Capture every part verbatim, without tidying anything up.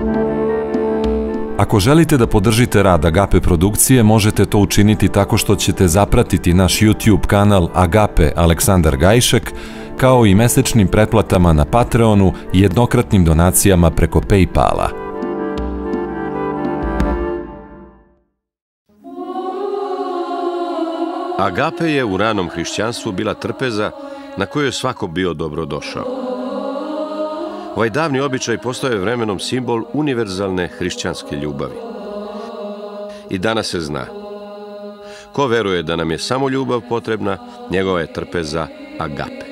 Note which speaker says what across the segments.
Speaker 1: Ako želite da podržite rad Agape produkcije, možete to učiniti tako što ćete zapratiti naš YouTube kanal Agape Aleksandar Gajšek, kao i mesečnim pretplatama na Patreonu i jednokratnim donacijama preko PayPala.
Speaker 2: Agape je u ranom hrišćanstvu bila trpeza na kojoj je svako bio dobrodošao. Ovaj davni običaj postao je vremenom simbol univerzalne hrišćanske ljubavi. I danas se zna. Ko veruje da nam je samo ljubav potrebna, njegova je trpeza agape.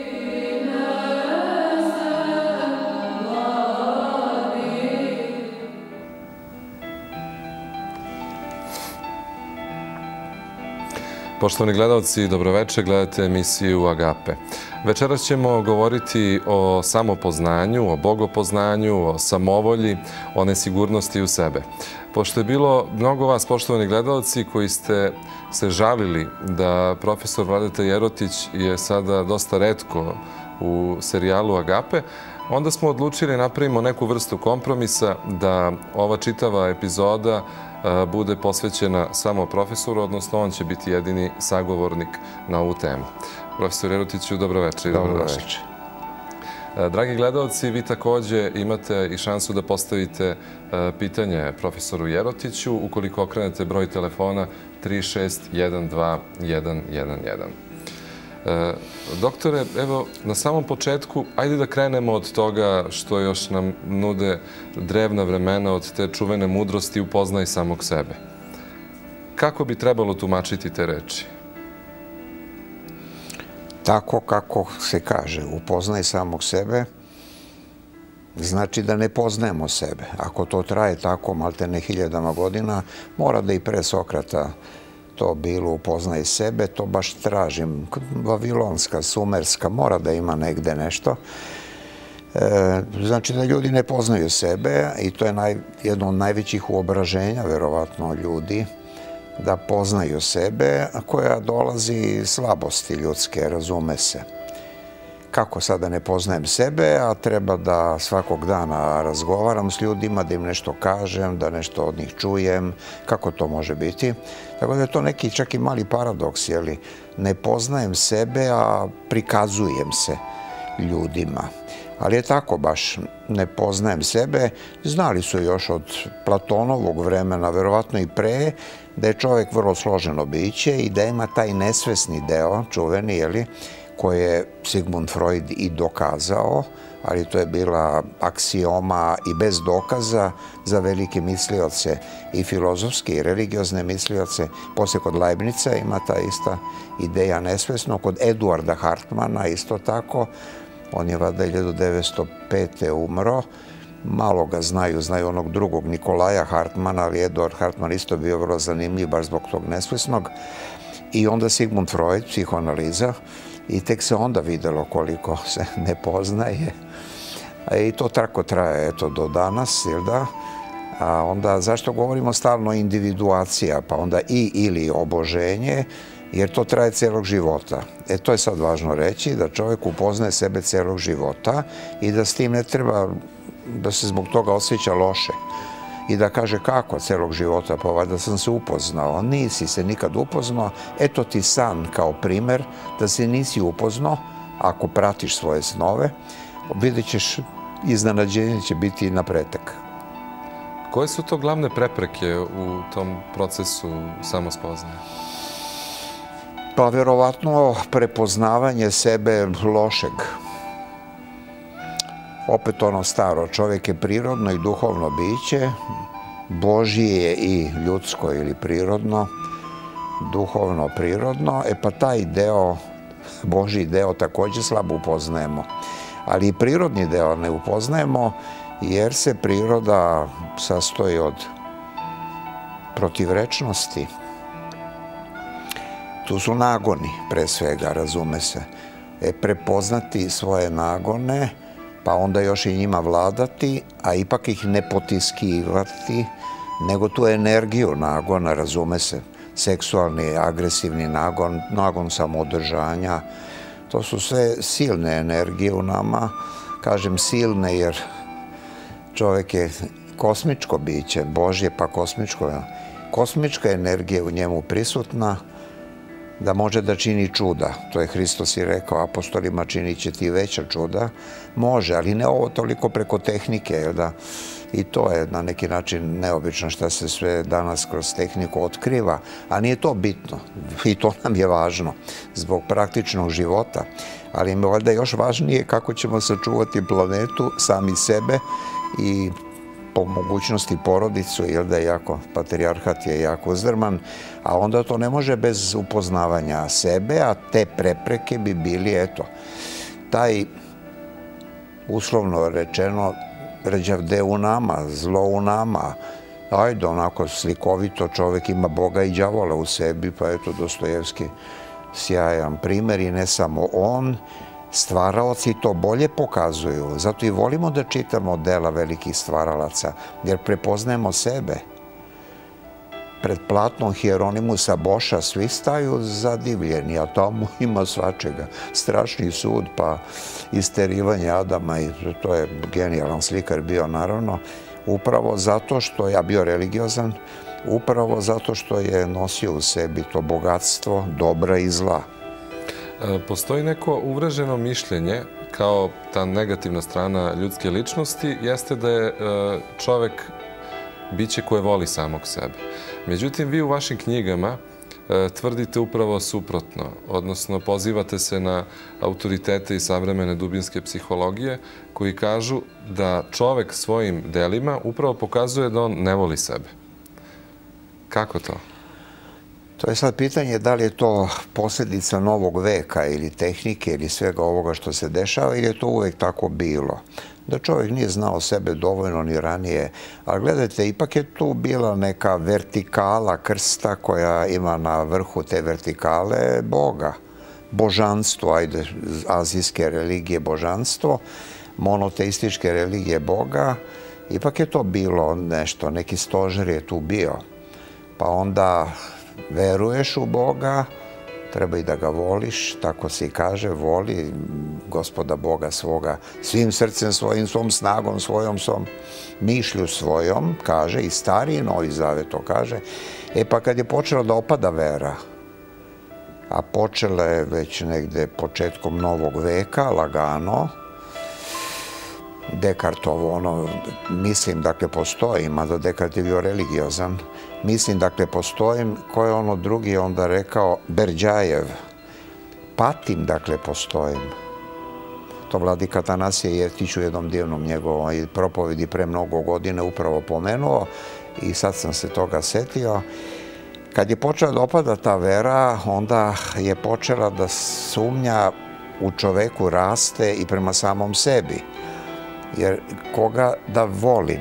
Speaker 3: Poštovani gledalci, dobroveče, gledate emisiju Agape. Večeras ćemo govoriti o samopoznanju, o bogopoznanju, o samovolji, o nesigurnosti u sebe. Pošto je bilo mnogo vas, poštovani gledalci, koji ste se žalili da profesor Vladeta Jerotić je sada dosta retko u serijalu Agape, onda smo odlučili napravimo neku vrstu kompromisa da ova čitava epizoda bude posvećena samo profesoru, odnosno on će biti jedini sagovornik na ovu temu. Profesor Jerotiću, dobroveče.
Speaker 4: Dobroveče.
Speaker 3: Dragi gledalci, vi takođe imate i šansu da postavite pitanje profesoru Jerotiću ukoliko okrenete broj telefona tri šest jedan dva jedan jedan jedan. Doktore, evo, na samom početku, ajde da krenemo od toga što još nam nude drevna vremena, od te čuvene mudrosti upoznaj samog sebe. Kako bi trebalo tumačiti te reči?
Speaker 4: Tako kako se kaže, upoznaj samog sebe, znači da ne poznajemo sebe. Ako to traje tako maltene hiljadama godina, mora da i pre Sokrata to bilo upoznaj sebe, to baš tražim. Vavilonska, sumerska, mora da ima negde nešto. Znači da ljudi ne poznaju sebe i to je jedno od najvećih uobraženja, verovatno, ljudi, da poznaju sebe, koja dolazi iz slabosti ljudske, razume se. Kako sada ne poznajem sebe, a treba da svakog dana razgovaram s ljudima, da im nešto kažem, da nešto od njih čujem, kako to može biti. Tako da je to neki čak i mali paradoks, jer ne poznajem sebe, a prikazujem se ljudima. Ali je tako baš, ne poznajem sebe. Znali su još od Platonovog vremena, verovatno i pre, da je čovek vrlo složeno biće i da ima taj nesvesni deo, čuveni, jeli, koje je Sigmund Freud i dokazao, ali to je bila aksioma i bez dokaza za velike mislioce i filozofske i religiozne mislioce. Posle kod Leibnica ima ta ista ideja nesvesno, kod Eduarda Hartmana isto tako. On je vada hiljadu devetsto pete umro, malo ga znaju, znaju onog drugog Nikolaja Hartmana, ali Eduard Hartman isto bio vrlo zanimljiv baš zbog tog nesvesnog. I onda Sigmund Freud, psihoanaliza, i tek se onda videlo koliko se ne poznaje. I to tako traje, eto, do danas, jel da? A onda, zašto govorimo stalno individuacija, pa onda i ili oboženje, jer to traje celog života. E, to je sad važno reći, da čovjek upoznaje sebe celog života i da s tim ne treba da se zbog toga osjeća loše. I da kaže kako celog života, pa valjda sam se upoznao. Nisi se nikad upoznao, eto ti san kao primer da se nisi upoznao, ako pratiš svoje snove, vidjet ćeš, iznenađenje će biti na pretek.
Speaker 3: Koje su to glavne prepreke u tom procesu samospoznaje?
Speaker 4: Pa verovatno prepoznavanje sebe lošeg. Opet ono staro, čovjek je prirodno i duhovno biće, Božije i ljudsko ili prirodno, duhovno prirodno, e pa taj deo, Božji deo također slabo upoznajemo. Ali i prirodni deo ne upoznajemo jer se priroda sastoji od protivrečnosti. Tu su nagoni, pre svega, razume se. E, prepoznati svoje nagone, pa onda još i njima vladati, a ipak ih ne potiskivati, nego tu energiju nagona, razume se, seksualni, agresivni nagon, nagon samoodržanja. To su sve silne energije u nama. Kažem silne jer čovjek je kosmičko biće, Božje pa kosmičko, kosmička energija u njemu prisutna, da može da čini čuda. To je Hristos i rekao, apostolima činit će ti veća čuda. Može, ali ne ovo toliko preko tehnike, jer da i to je na neki način neobično što se sve danas kroz tehniku otkriva, a nije to bitno i to nam je važno zbog praktičnog života, ali mi je valjda još važnije kako ćemo sačuvati planetu, sami sebe i po mogućnosti porodicu, jer da je jako, patrijarhat je jako uzdrman, a onda to ne može bez upoznavanja sebe, a te prepreke bi bili, eto, taj, uslovno rečeno, ređavde u nama, zlo u nama, ajde, onako slikovito, čovek ima Boga i đavola u sebi, pa eto, Dostojevski sjajan primer i ne samo on, stvaraoci to bolje pokazuju. Zato i volimo da čitamo dela velikih stvaralaca, jer prepoznajemo sebe. Pred platnom Hieronimusa Boša svi staju zadivljeni, a tamo ima svačega. Strašni sud, pa isterivanje Adama, i to je genijalan slikar bio, naravno, upravo zato što ja bio religiozan, upravo zato što je nosio u sebi to bogatstvo dobra i zla.
Speaker 3: Postoji neko uvreženo mišljenje, kao ta negativna strana ljudske ličnosti, jeste da je čovek biće koje voli samog sebe. Međutim, vi u vašim knjigama tvrdite upravo suprotno, odnosno pozivate se na autoritete i savremene dubinske psihologije koji kažu da čovek svojim delima upravo pokazuje da on ne voli sebe. Kako to?
Speaker 4: To je sad pitanje da li je to posljedica novog veka ili tehnike ili svega ovoga što se dešava ili je to uvek tako bilo. Da čovjek nije znao sebe dovoljno ni ranije. Ali gledajte, ipak je tu bila neka vertikala krsta koja ima na vrhu te vertikale Boga. Božanstvo, ajde, azijske religije božanstvo, monoteističke religije Boga. Ipak je to bilo nešto, neki stožer je tu bio. Pa onda veruješ u Boga, treba i da ga voliš, tako se i kaže, voli Gospoda Boga svoga svim srcem svojim, svom snagom svojom, svom mišlju svojom, kaže, i Stari i Novi Zavet to kaže. E pa kad je počela da opada vera, a počela je već negde početkom novog veka, lagano, Dekartovo, ono, mislim, dakle, postoji, mada Dekart je bio religiozan, mislim, dakle, postojim, ko je ono drugi onda rekao, Berđajev, patim, dakle, postojim. To vladika Atanasije Jeftić u jednom divnom njegovom propovedi pre mnogo godine upravo pomenuo i sad sam se toga setio. Kad je počela da opada ta vera, onda je počela da sumnja u čoveku raste i prema samom sebi. Jer koga da volim?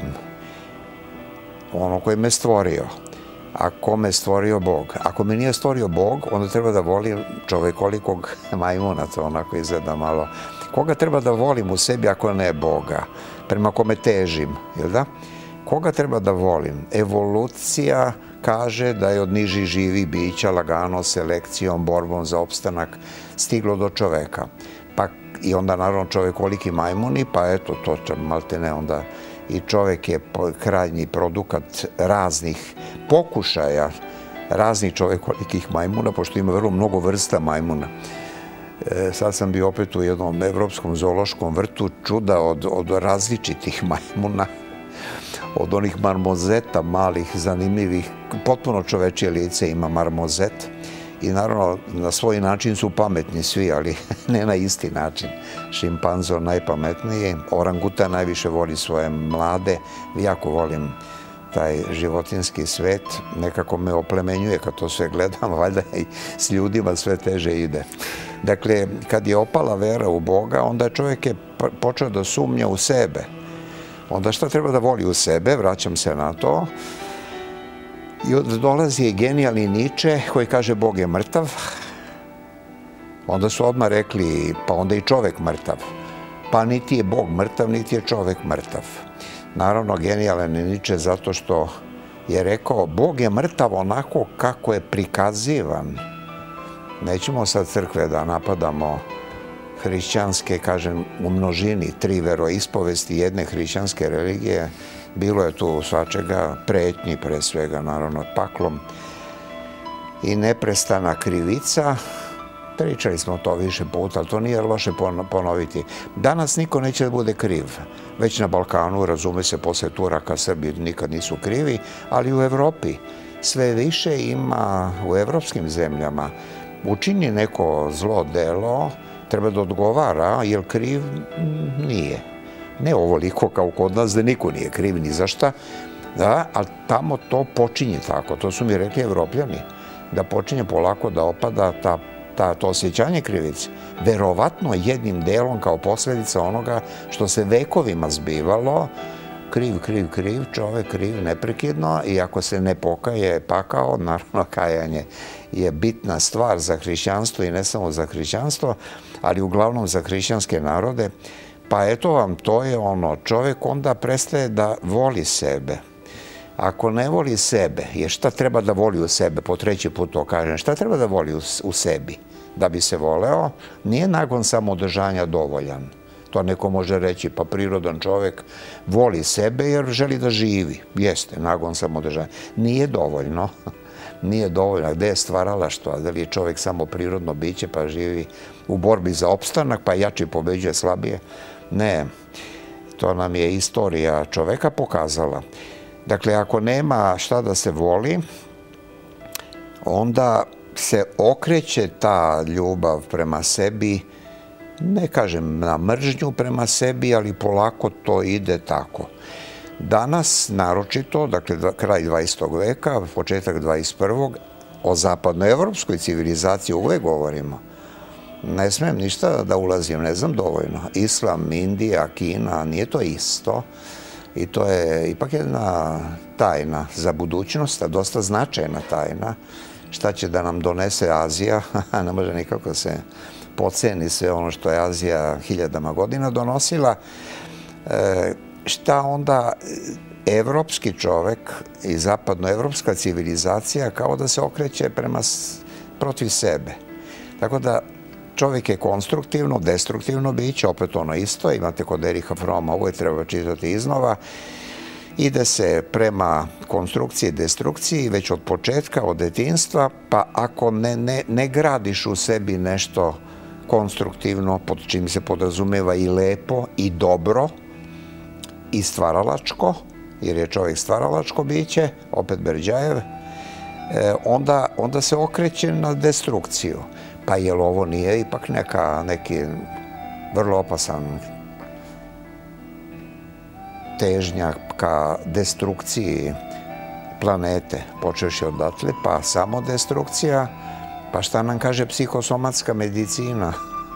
Speaker 4: Ono koji me stvorio. A ko me stvorio Bog? Ako me nije stvorio Bog, onda treba da volim čovekolikog majmuna, to onako izgleda malo. Koga treba da volim u sebi ako ne Boga? Prema kome težim, jel da? Koga treba da volim? Evolucija kaže da je od nižih živih bića lagano selekcijom, borbom za opstanak stiglo do čoveka. Pa i onda naravno čovekoliki majmuni, pa eto, to malte ne onda i čovek je krajnji produkat raznih pokušaja, raznih čovekolikih majmuna, pošto ima vrlo mnogo vrsta majmuna. Sad sam bio opet u jednom evropskom zoološkom vrtu, čuda od različitih majmuna, od onih marmozeta malih, zanimljivih, potpuno čovečije lice ima marmozet. I naravno, na svoj način su pametni svi, ali ne na isti način. Šimpanzo najpametniji, oranguta najviše voli svoje mlade. Jako volim taj životinski svet. Nekako me oplemenjuje kad to sve gledam, valjda i s ljudima sve teže ide. Dakle, kad je opala vera u Boga, onda čovjek je počeo da sumnja u sebe. Onda šta treba da voli u sebe, vraćam se na to. I dolazi genijalni Niče koji kaže Bog je mrtav. Onda su odmah rekli, pa onda i čovek mrtav. Pa niti je Bog mrtav, niti je čovek mrtav. Naravno, genijalan je Niče zato što je rekao Bog je mrtav onako kako je prikazivan. Nećemo sad crkve da napadamo hrišćanske, kažem, u množini, tri veroispovesti jedne hrišćanske religije. Bilo je tu svačega, pretnji pre svega, naravno, paklom i neprestana krivica. Pričali smo to više puta, ali to nije loše ponoviti. Danas niko neće da bude kriv. Već na Balkanu, razume se, posle Turaka, Srbi nikad nisu krivi, ali u Evropi sve više ima, u evropskim zemljama, učini neko zlo delo, treba da odgovara, jer kriv nije. Ne ovoliko kao kod nas, da niko nije kriv ni za šta, ali tamo to počinje tako. To su mi rekli Evropljani, da počinje polako da opada to osjećanje krivice. Verovatno jednim delom kao posljedica onoga što se vekovima zbivalo, kriv, kriv, kriv, čovek kriv neprekidno, i ako se ne pokaje pakao, naravno kajanje je bitna stvar za hrišćanstvo i ne samo za hrišćanstvo, ali uglavnom za hrišćanske narode. Pa eto vam, to je ono, čovek onda prestaje da voli sebe. Ako ne voli sebe, jer šta treba da voli u sebe, po treći put to kažem, šta treba da voli u sebi da bi se voleo, nije nagon samoodržanja dovoljan. To neko može reći, pa prirodan čovek voli sebe jer želi da živi. Jeste, nagon samoodržanja. Nije dovoljno. Nije dovoljno. Gde je stvaralaštvo? Da li je čovek samo prirodno biće pa živi u borbi za opstanak, pa jači pobeđuje slabije? Ne. To nam je istorija čoveka pokazala. Dakle, ako nema šta da se voli, onda se okreće ta ljubav prema sebi, ne kažem na mržnju prema sebi, ali polako to ide tako. Danas, naročito, dakle, kraj dvadesetog veka, početak dvadeset prvog, o zapadnoevropskoj civilizaciji uvek govorimo. Ne smem ništa da ulazim, ne znam dovoljno. Islam, Indija, Kina, nije to isto. I to je ipak jedna tajna za budućnost, a dosta značajna tajna. Šta će da nam donese Azija? Ne može nikako se poceni sve ono što je Azija hiljadama godina donosila. Šta onda evropski čovek i zapadnoevropska civilizacija kao da se okreće protiv sebe. Tako da čovjek je konstruktivno, destruktivno biće, opet ono isto, imate kod Eriha Froma, ovo je treba čitati iznova, ide se prema konstrukciji i destrukciji već od početka, od detinjstva, pa ako ne gradiš u sebi nešto konstruktivno, pod čim se podrazumeva i lepo, i dobro, i stvaralačko, jer je čovjek stvaralačko biće, opet Berđajev, onda se okreće na destrukciju. Pa jel ovo nije ipak neki vrlo opasan težnja ka destrukciji planete, počeš je odatle, pa samo destrukcija, pa šta nam kaže psihosomatska medicina?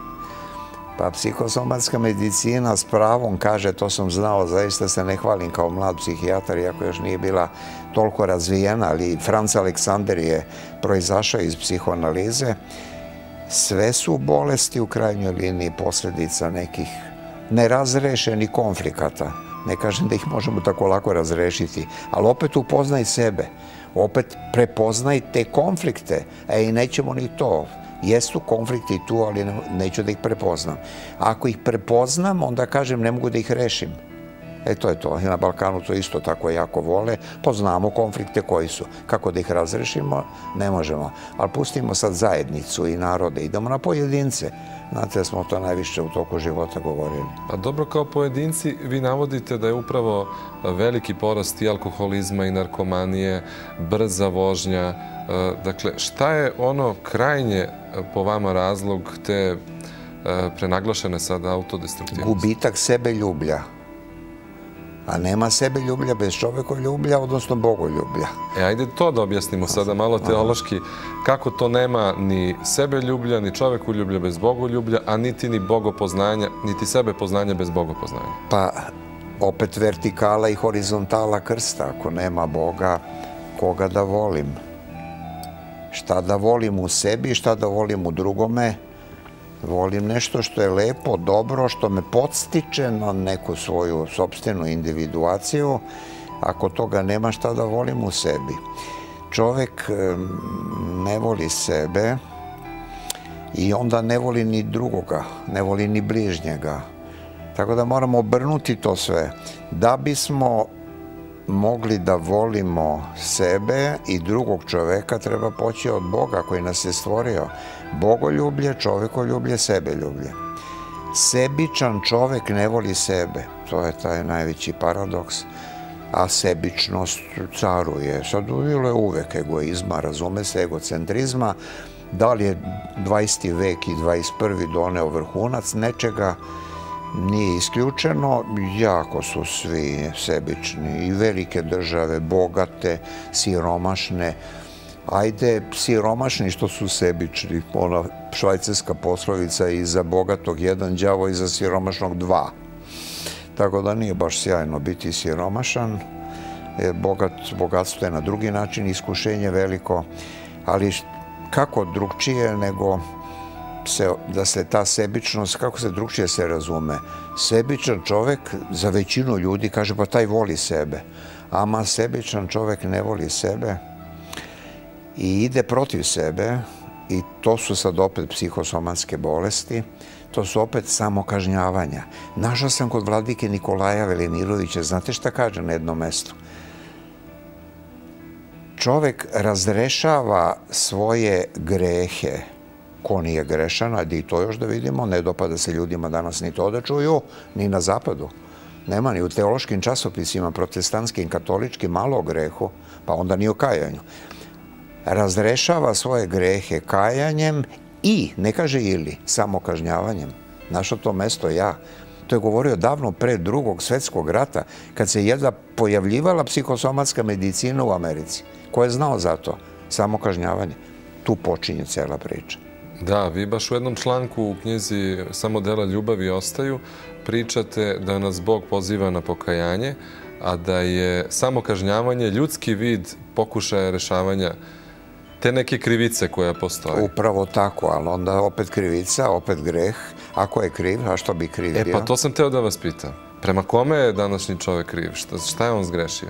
Speaker 4: Pa psihosomatska medicina s pravom kaže, to sam znao, zaista se ne hvalim kao mlad psihijatar, iako još nije bila toliko razvijena, ali Franz Aleksander je proizašao iz psihoanalize. Sve su bolesti u krajnjoj liniji posljedica nekih nerazrešenih konflikata. Ne kažem da ih možemo tako lako razrešiti, ali opet upoznaj sebe, opet prepoznaj te konflikte, a i nećemo ni to. Jesu konflikti tu, ali neću da ih prepoznam. Ako ih prepoznam, onda kažem ne mogu da ih rešim. E to je to. I na Balkanu to isto tako jako vole. Poznamo konflikte koji su. Kako da ih razrešimo? Ne možemo. Ali pustimo sad zajednicu i narode. Idemo na pojedince. Znate da smo to najviše u toku života govorili.
Speaker 3: Pa dobro, kao pojedinci vi navodite da je upravo veliki porast i alkoholizma i narkomanije, brza vožnja. Dakle, šta je ono krajnje po vama razlog te prenaglašene sad autodestruktivnosti?
Speaker 4: Gubitak sebeljublja. A nema sebeljublja bez čovekoljublja, odnosno bogoljublja.
Speaker 3: E, ajde to da objasnimo sada malo teološki. Kako to nema ni sebeljublja, ni čovekoljublja bez bogoljublja, a niti ni bogopoznanja, niti sebe poznanja bez bogopoznanja?
Speaker 4: Pa, opet vertikala i horizontala krsta. Ako nema Boga, koga da volim? Šta da volim u sebi, šta da volim u drugome? Volim nešto što je lepo, dobro, što me podstiče na neku svoju sopstvenu individuaciju. Ako toga nema, šta da volim u sebi? Čovek ne voli sebe i onda ne voli ni drugoga, ne voli ni bližnjega. Tako da moramo obrnuti to sve. Da bismo mogli da volimo sebe i drugog čoveka, treba poći od Boga koji nas je stvorio. Bogoljublje, čovekoljublje, sebeljublje. Sebičan čovek ne voli sebe. To je taj najveći paradoks. A sebičnost caruje. Sad bilo je uvek egoizma, razume se, egocentrizma. Da li je dvadeset vek i dvadeset prvi doneo vrhunac nečega, nije isključeno. Jako su svi sebični. I velike države, bogate, siromašne. Ajde, siromašni što su sebični. Ona švajcarska poslovica i za bogatog jedan đavo i za siromašnog dva. Tako da nije baš sjajno biti siromašan. Bogatstvo je na drugi način, iskušenje veliko. Ali kako drugčije nego da se ta sebičnost, kako se drugčije se razume. Sebičan čovek za većinu ljudi kaže pa taj voli sebe. Ama sebičan čovek ne voli sebe i ide protiv sebe i to su sad opet psihosomatske bolesti. To su opet samokažnjavanja. Našao sam kod vladike Nikolaja Velimirovića, znate šta kaže na jednom mestu? Čovek razrešava svoje grehe. Ko nije grešan, ajde i to još da vidimo, ne dopada se ljudima danas ni to da čuju, ni na zapadu. Nema ni u teološkim časopisima, protestantskim, katoličkim, malo o grehu, pa onda ni o kajanju. Razrešava svoje grehe kajanjem i, ne kaže ili, samokažnjavanjem. Našao to mesto ja. To je govorio davno pre drugog svetskog rata, kad se jedva pojavljivala psihosomatska medicina u Americi. Ko je znao za to? Samokažnjavanje. Tu počinje cela priča.
Speaker 3: Da, vi baš u jednom članku u knjizi Samo dela ljubavi ostaju pričate da nas Bog poziva na pokajanje, a da je samokažnjavanje ljudski vid pokušaja rešavanja te neke krivice koja postoje.
Speaker 4: Upravo tako, ali onda opet krivica, opet greh. Ako je kriv, a što bi kriv bio?
Speaker 3: E, pa to sam teo da vas pitam. Prema kome je današnji čovek kriv? Šta je on zgrešio?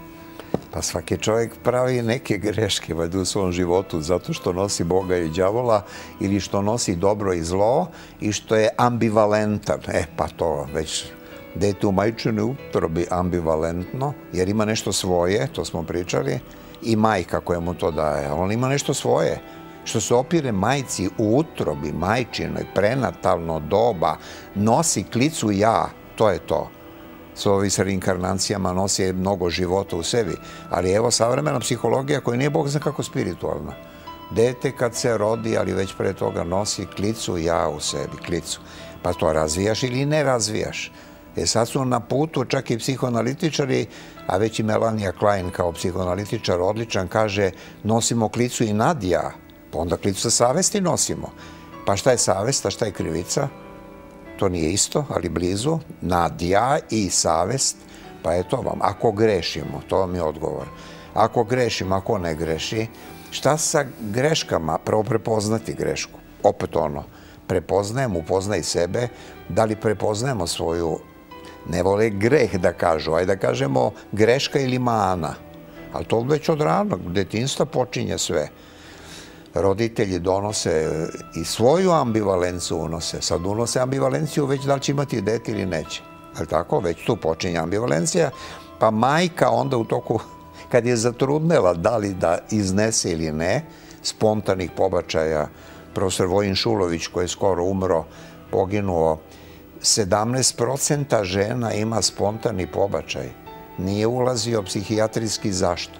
Speaker 4: Pa svaki čovjek pravi neke greške u svom životu zato što nosi Boga i đavola ili što nosi dobro i zlo i što je ambivalentan. E, pa to već dete u majčinoj utrobi ambivalentno, jer ima nešto svoje, to smo pričali, i majka koja mu to daje. On ima nešto svoje, što se opire majci u utrobi, majčinoj, prenatalno doba, nosi klicu ja, to je to. S ovi sa reinkarnacijama nosi mnogo života u sebi. Ali evo savremena psihologija koja nije Bog zna kako spiritualna. Dete kad se rodi, ali već pre toga nosi klicu ja u sebi, klicu. Pa to razvijaš ili ne razvijaš. E sad su na putu čak i psihoanalitičari, a već i Melania Klein kao psihoanalitičar odličan kaže nosimo klicu i nad ja, pa onda klicu sa savesti nosimo. Pa šta je savest, a šta je krivica? To nije isto, ali blizu. Nad ja i savest, pa eto vam. Ako grešimo, to vam je odgovor. Ako grešimo, ako ne greši, šta sa greškama? Prvo prepoznati grešku. Opet ono, prepoznajem, upoznaj sebe. Da li prepoznajemo svoju, ne vole greh da kažu, ajde da kažemo greška ili mana. Ali to već od ranog detinjstva počinje sve. Roditelji donose i svoju ambivalenciju unose. Sad unose ambivalenciju već da li će imati dete ili neće. Ali tako, već tu počinje ambivalencija. Pa majka onda u toku, kad je zatrudnela da li da iznese ili ne, spontanih pobačaja, profesor Vojin Šulović koji je skoro umro, poginuo, sedamnaest posto žena ima spontani pobačaj. Nije ulazio psihijatrijski zašto?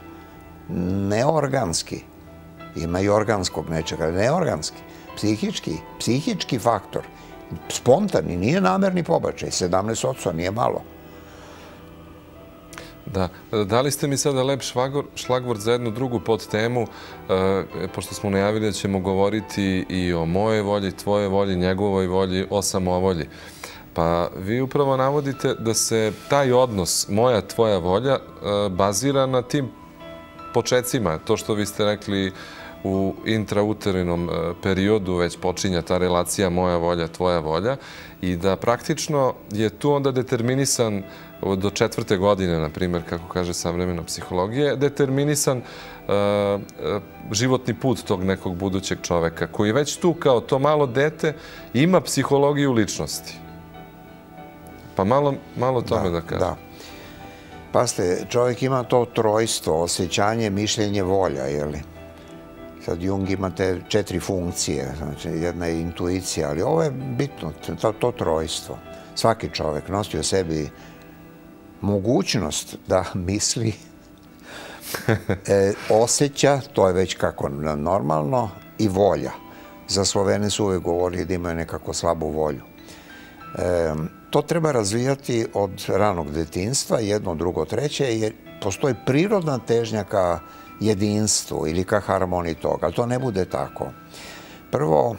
Speaker 4: Neorganski. Ima i organskog nečega, neorganski, psihički, psihički faktor, spontani, nije namerni pobačaj, sedamnaest posto nije malo.
Speaker 3: Da, dali ste mi sada lep šlagvort za jednu drugu podtemu, pošto smo najavili da ćemo govoriti i o moje volji, tvoje volji, njegovoj volji, o samovolji. Pa vi upravo navodite da se taj odnos moja, tvoja volja bazira na tim počecima, to što vi ste rekli u intrauterinom periodu već počinja ta relacija moja volja, tvoja volja i da praktično je tu onda determinisan do četvrte godine, na primjer, kako kaže savremena psihologija, determinisan životni put tog nekog budućeg čoveka koji već tu kao to malo dete ima psihologiju ličnosti. Pa malo o tome da kažem.
Speaker 4: Pazite, čovjek ima to trojstvo, osjećanje, mišljenje, volja, jeli? Sad Jung ima te četiri funkcije, znači jedna je intuicija, ali ovo je bitno, to, to trojstvo. Svaki čovjek nosi u sebi mogućnost da misli, e, osjeća, to je već kako normalno, i volja. Za Slovene su uvijek govorili da imaju nekako slabu volju. E, to treba razvijati od ranog detinjstva, jedno, drugo, treće, jer postoji prirodna težnja ka jedinstvu ili ka harmoniji toga, ali to ne bude tako. Prvo,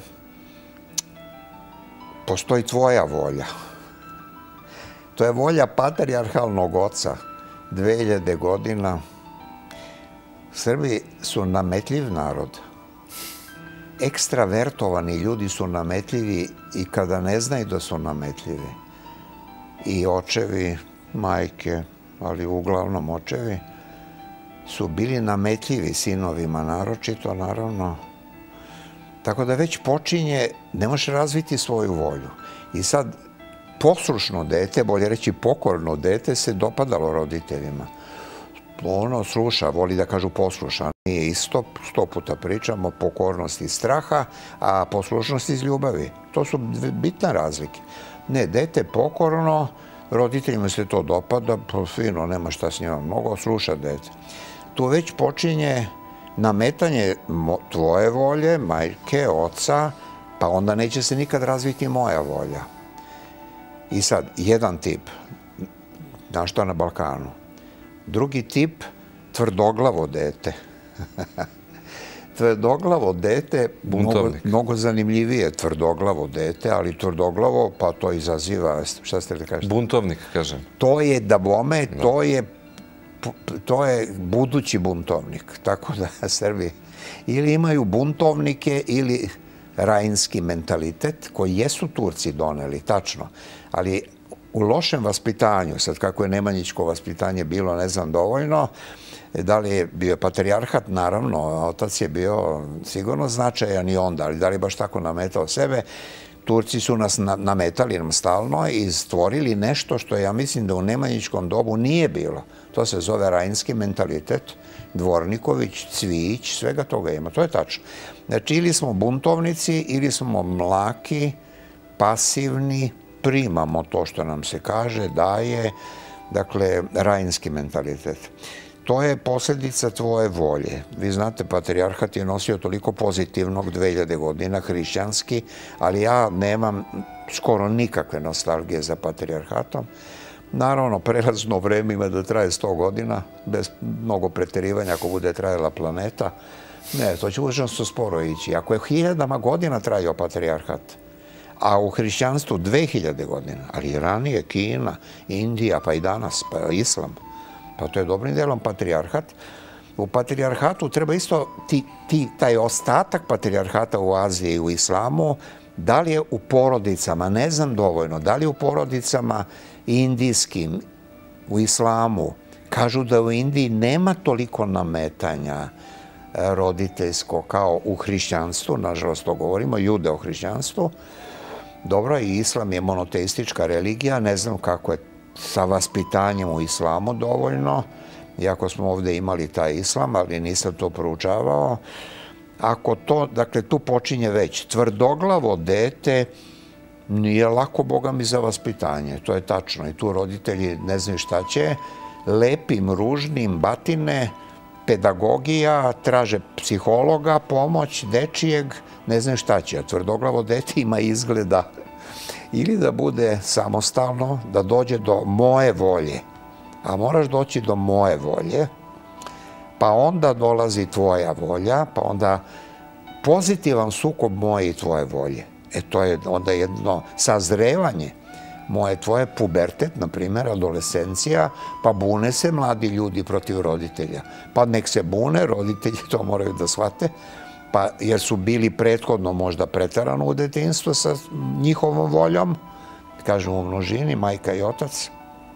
Speaker 4: postoji tvoja volja. To je volja patrijarhalnog oca. dve hiljade godina Srbi su nametljiv narod. Ekstravertovani ljudi su nametljivi i kada ne znaju da su nametljivi. I očevi, majke, ali uglavnom očevi, su bili nametljivi sinovima, naročito, naravno. Tako da već počinje, ne može razviti svoju volju. I sad, poslušno dete, bolje reći pokorno dete, se dopadalo roditeljima. Ono sluša, voli da kažu posluša. Nije isto, sto puta pričamo, pokornost iz straha, a poslušnost iz ljubavi. To su bitne razlike. Ne, dete pokorno, roditeljima se to dopada, fino, nema šta s njima mnogo, sluša dete. Tu već počinje nametanje tvoje volje, majke, oca, pa onda neće se nikad razviti moja volja. I sad, jedan tip, znaš što na Balkanu. Drugi tip, tvrdoglavo dete. Tvrdoglavo dete, mnogo, mnogo zanimljivije tvrdoglavo dete, ali tvrdoglavo, pa to izaziva, šta ste li kažete?
Speaker 3: Buntovnik, kažem.
Speaker 4: To je da bome, to je, to je budući buntovnik. Tako da Srbi ili imaju buntovnike ili rajinski mentalitet, koji jesu Turci doneli, tačno. Ali u lošem vaspitanju, sad kako je nemanjičko vaspitanje bilo, ne znam dovoljno, da li je bio patrijarhat, naravno, otac je bio sigurno značajan i onda, ali da li baš tako nametao sebe, Turci su nas nametali nam stalno i stvorili nešto što ja mislim da u nemanjičkom dobu nije bilo. To se zove rajinski mentalitet, Dvorniković, Cvijić, svega toga ima, to je tačno. Znači, ili smo buntovnici, ili smo mlaki, pasivni, primamo to što nam se kaže, daje, dakle, rajinski mentalitet. To je posljedica tvoje volje. Vi znate, patrijarhat je nosio toliko pozitivnog dve hiljade godina, hrišćanski, ali ja nemam skoro nikakve nostalgije za patrijarhatom. Naravno, prelazno vreme ima da traje sto godina, bez mnogo preterivanja ako bude trajala planeta. Ne, to će užasno sporo ići. Ako je hiljadama godina trajao patrijarhat, a u hrišćanstvu dve hiljade godina, ali i ranije Kina, Indija, pa i danas, pa Islam, pa to je dobrim delom patrijarhat. U patrijarhatu treba isto ti, ti, taj ostatak patrijarhata u Aziji i u Islamu, da li je u porodicama, ne znam dovoljno, da li je u porodicama indijskim, u Islamu, kažu da u Indiji nema toliko nametanja roditeljsko kao u hrišćanstvu, nažalost to govorimo, judeo-hrišćanstvu. Dobro, i Islam je monoteistička religija, ne znam kako je sa vaspitanjem u Islamu dovoljno, iako smo ovdje imali taj Islam, ali nisam to proučavao. Ako to, dakle, tu počinje već tvrdoglavo dete, nije lako, Boga mi, za vaspitanje, to je tačno. I tu roditelji ne znaju šta će, lepim, ružnim, batine, pedagogija, traže psihologa, pomoć, dečijeg, ne znaju šta će. Tvrdoglavo dete ima izgleda ili da bude samostalno, da dođe do moje volje, a moraš doći do moje volje, pa onda dolazi tvoja volja, pa onda pozitivan sukob moje i tvoje volje. E to je onda jedno sazrevanje. Moje tvoje pubertet, na primjer, adolescencija, pa bune se mladi ljudi protiv roditelja. Pa nek se bune, roditelji to moraju da shvate, pa jer su bili prethodno možda preterano u detinjstvu sa njihovom voljom, kažemo u množini, majka i otac,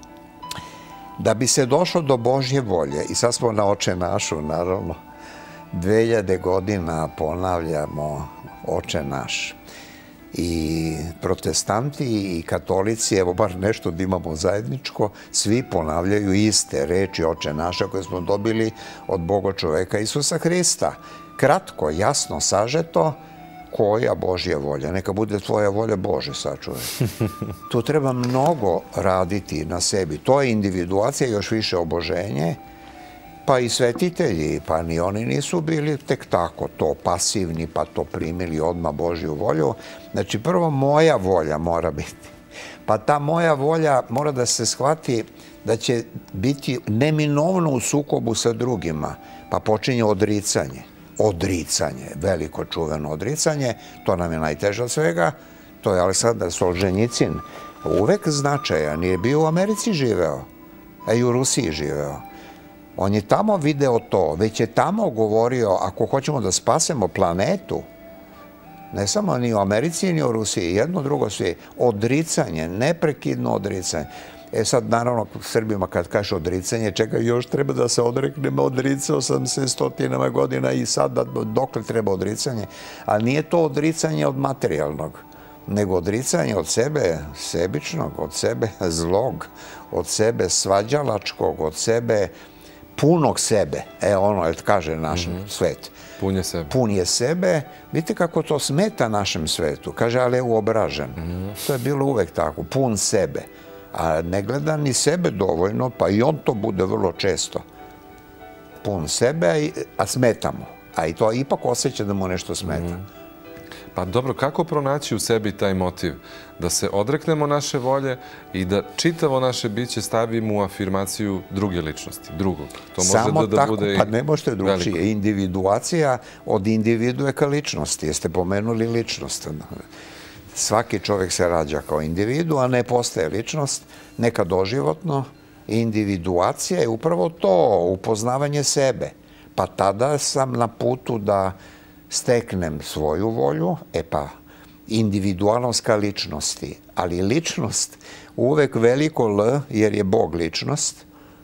Speaker 4: da bi se došlo do Božje volje. I sad smo na Oče našu, naravno, dve hiljade godina ponavljamo Oče naš. i protestanti i katolici, evo bar nešto da imamo zajedničko, svi ponavljaju iste reči Oče naša koje smo dobili od Boga čoveka Isusa Hrista. Kratko, jasno, sažeto, koja Božja volja. Neka bude tvoja volja, Bože, sačuvaj. Tu treba mnogo raditi na sebi. To je individuacija, još više oboženje, pa i svetitelji, pa ni oni nisu bili tek tako to pasivni, pa to primili odmah Božju volju. Znači, prvo moja volja mora biti. Pa ta moja volja mora da se shvati da će biti neminovno u sukobu sa drugima, pa počinje odricanje. Odricanje, veliko čuveno odricanje, to nam je najteže od svega, to je Aleksandar Solženjicin, uvek značajan, nije bio u Americi živeo, a i u Rusiji živeo. On je tamo video to, već je tamo govorio, ako hoćemo da spasemo planetu, ne samo ni u Americi, ni u Rusiji, jedno drugo svi, odricanje, neprekidno odricanje. E sad, naravno, Srbima kad kaže odricanje, čekaj, još treba da se odreknemo, odricao sam se stotinama godina i sad dokle treba odricanje. Ali nije to odricanje od materijalnog, nego odricanje od sebe sebičnog, od sebe zlog, od sebe svađalačkog, od sebe punog sebe. E, ono je, kaže naš svet.
Speaker 3: Pun je sebe.
Speaker 4: Pun je sebe. Vidite kako to smeta našem svetu. Kaže, ali je uobražen. To je bilo uvek tako, pun sebe. A ne gleda ni sebe dovoljno, pa i on to bude vrlo često. Pun sebe, a smetamo. A i to ipak osjeća da mu nešto smeta.
Speaker 3: Pa dobro, kako pronaći u sebi taj motiv? Da se odreknemo naše volje i da čitavo naše biće stavimo u afirmaciju druge ličnosti, drugog. To može
Speaker 4: Samo
Speaker 3: da, da
Speaker 4: tako,
Speaker 3: bude
Speaker 4: pa ne možete drugčije.
Speaker 3: veliko.
Speaker 4: Individuacija od individue ka ličnosti. Jeste pomenuli ličnost. Svaki čovjek se rađa kao individu, a ne postaje ličnost, neka doživotno. Individuacija je upravo to, upoznavanje sebe. Pa tada sam na putu da steknem svoju volju, e pa individualnost ka ličnosti. Ali ličnost uvek veliko L, jer je Bog ličnost.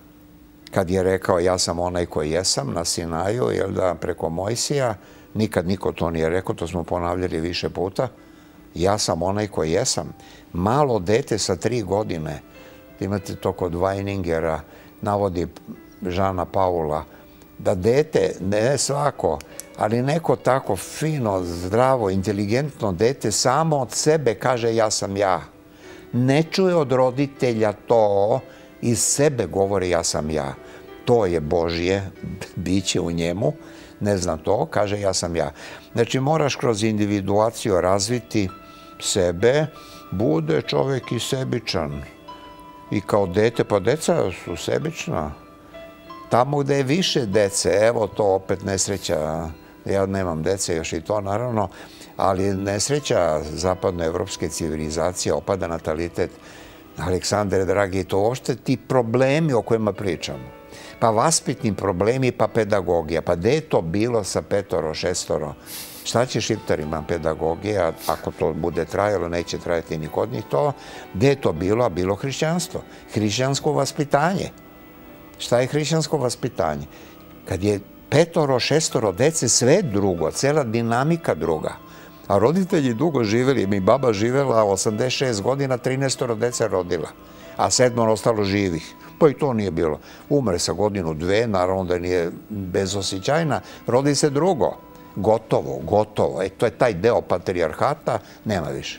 Speaker 4: Kad je rekao ja sam onaj koji jesam na Sinaju, jer da preko Mojsija, nikad niko to nije rekao, to smo ponavljali više puta. Ja sam onaj koji jesam. Malo dete sa tri godine, imate to kod Weiningera, navodi Žana Paula, da dete, ne svako, ali neko tako fino, zdravo, inteligentno dete samo od sebe kaže ja sam ja. Ne čuje od roditelja to, iz sebe govori ja sam ja. To je Božje biće u njemu, ne znam to, kaže ja sam ja. Znači moraš kroz individuaciju razviti sebe, bude čovjek i sebičan. I kao dete, pa deca su sebična. Tamo gde je više dece, evo to opet nesreća, ja nemam dece još i to naravno, ali nesreća zapadnoevropske civilizacije, opada natalitet. Aleksandre, dragi, to uopšte ti problemi o kojima pričamo. Pa vaspitni problemi, pa pedagogija. Pa gde je to bilo sa petoro, šestoro? Šta će Šiptarima pedagogija, ako to bude trajalo, neće trajati ni kod njih to. Gde je to bilo? A bilo hrišćanstvo. Hrišćansko vaspitanje. Šta je hrišćansko vaspitanje? Kad je petoro, šestoro dece, sve drugo, cela dinamika druga. A roditelji dugo živjeli, mi baba živjela osamdeset šest godina, trinaestoro dece rodila, a sedmoro ostalo živih. Pa i to nije bilo. Umre sa godinu, dve, naravno da nije bezosjećajna, rodi se drugo. Gotovo, gotovo. E, to je taj deo patrijarhata, nema više.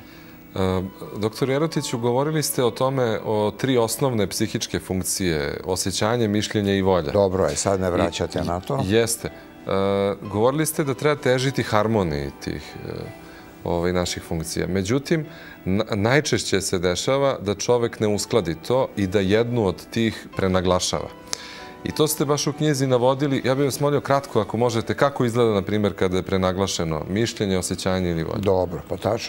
Speaker 3: Doktor Jerotiću, govorili ste o tome, o tri osnovne psihičke funkcije, osjećanje, mišljenje i volja.
Speaker 4: Dobro je, sad ne vraćate na to.
Speaker 3: Jeste. Govorili ste da treba težiti harmoniji tih naših funkcija. Međutim, najčešće se dešava da čovek ne uskladi to i da jednu od tih prenaglašava. I to ste baš u knjizi navodili. Ja bih vas molio kratko, ako možete, kako izgleda, na primjer, kada je prenaglašeno mišljenje, osjećanje ili volja?
Speaker 4: Dobro, pa tačno.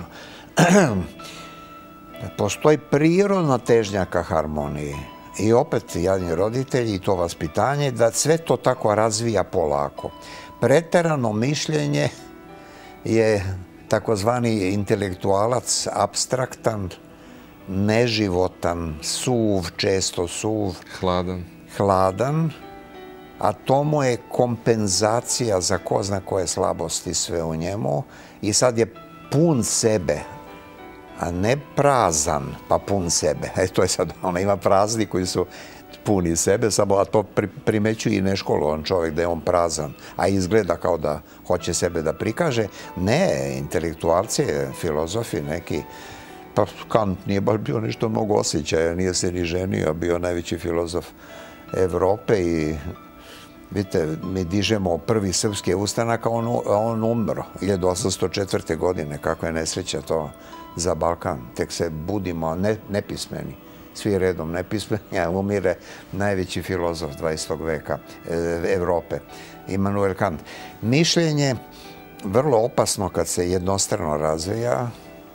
Speaker 4: Postoji prirodna težnja ka harmoniji. I opet, jadni roditelji i to vaspitanje, da sve to tako razvija polako. Preterano mišljenje je takozvani intelektualac, apstraktan, neživotan, suv, često suv.
Speaker 3: Hladan.
Speaker 4: Hladan, a to mu je kompenzacija za ko zna koje slabosti sve u njemu i sad je pun sebe, a ne prazan pa pun sebe. E to je sad, ona ima prazni koji su puni sebe, samo a to primećuje i neškolovan čovjek da je on prazan, a izgleda kao da hoće sebe da prikaže. Ne, intelektualci, filozofi neki, pa Kant nije baš bio nešto mnogo osjećaja, nije se ni ženio, bio najveći filozof Evrope i vidite, mi dižemo prvi srpski ustanak, a on, on umro hiljadu osamsto četvrte. godine, kako je nesreća to za Balkan. Tek se budimo ne, nepismeni, svi redom nepismeni, a umire najveći filozof dvadesetog veka Evrope, Immanuel Kant. Mišljenje vrlo opasno kad se jednostrano razvija.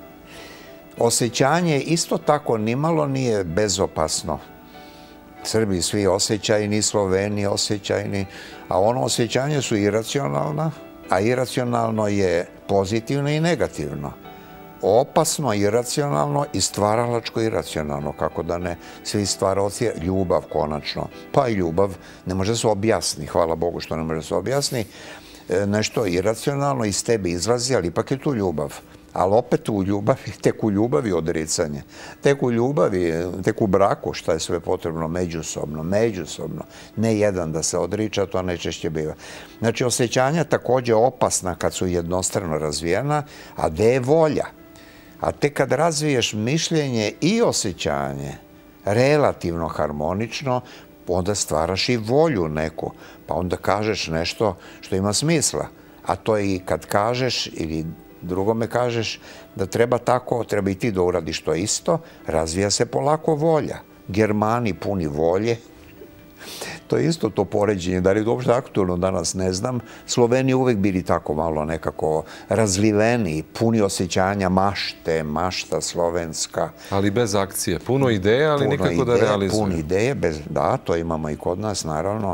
Speaker 4: Osjećanje isto tako nimalo nije bezopasno. Srbi svi osjećajni, Sloveni osjećajni, a ono osjećanje su iracionalna, a iracionalno je pozitivno i negativno. Opasno, iracionalno i stvaralačko iracionalno, kako da ne svi stvaraoci, ljubav konačno. Pa i ljubav ne može se objasni, hvala Bogu što ne može se objasni. Nešto iracionalno iz tebe izlazi, ali ipak je tu ljubav. Ali opet u ljubavi, tek u ljubavi odricanje. Tek u ljubavi, tek u braku, šta je sve potrebno, međusobno, međusobno. Ne jedan da se odriča, to najčešće biva. Znači, osjećanja također opasna kad su jednostrano razvijena, a gde je volja? A tek kad razviješ mišljenje i osjećanje relativno harmonično, onda stvaraš i volju neku, pa onda kažeš nešto što ima smisla. A to je i kad kažeš ili drugome kažeš da treba tako, treba i ti da uradiš to isto, razvija se polako volja. Germani puni volje, to je isto to poređenje, da li je to uopšte aktualno danas, ne znam. Sloveni uvek bili tako malo nekako razliveni, puni osjećanja mašte, mašta slovenska.
Speaker 3: Ali bez akcije, puno ideja, ali nikako da realizuje.
Speaker 4: Puno ideje, da, to imamo i kod nas, naravno.